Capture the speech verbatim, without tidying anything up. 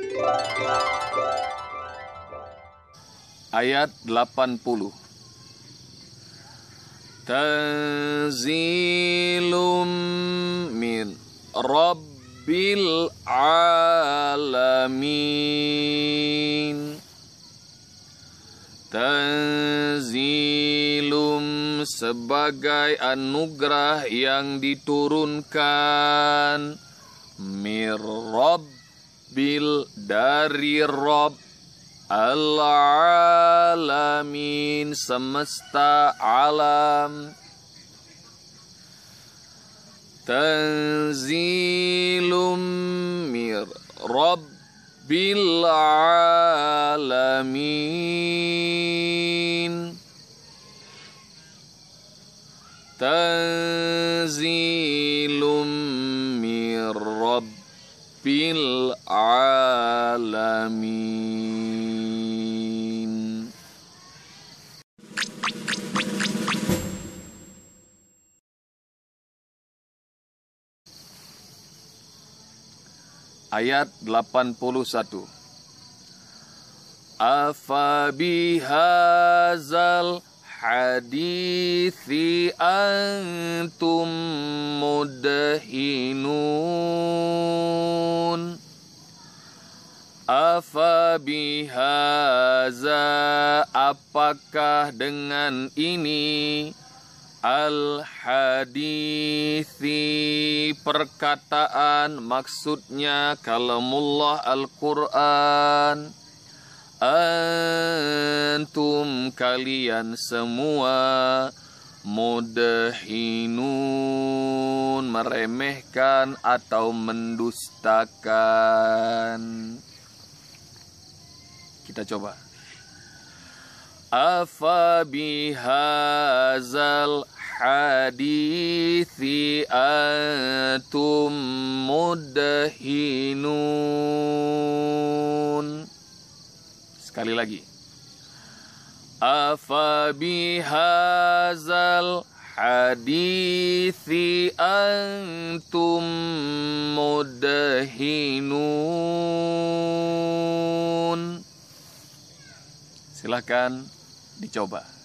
Ayat delapan puluh. Tanzilum min Rabbil alamin. Tanzilum sebagai anugerah yang diturunkan, mir Rabbil dari Rabb, al-alamin semesta alam. Tanzilum mir Rabbil alamin. Tanzilum mir Rabbil alamin. Ayat delapan puluh satu. Afa bihazal hadithi antum mudhinun. Afa bihaza, apakah dengan ini, al-hadithi perkataan, maksudnya kalamullah Al-Quran, antum kalian semua, mudhinun meremehkan atau mendustakan. Kita coba. Afa bihazal hadithi antum mudhinun. Sekali lagi. Afa bihazal hadithi antum mudhinun. Silahkan dicoba.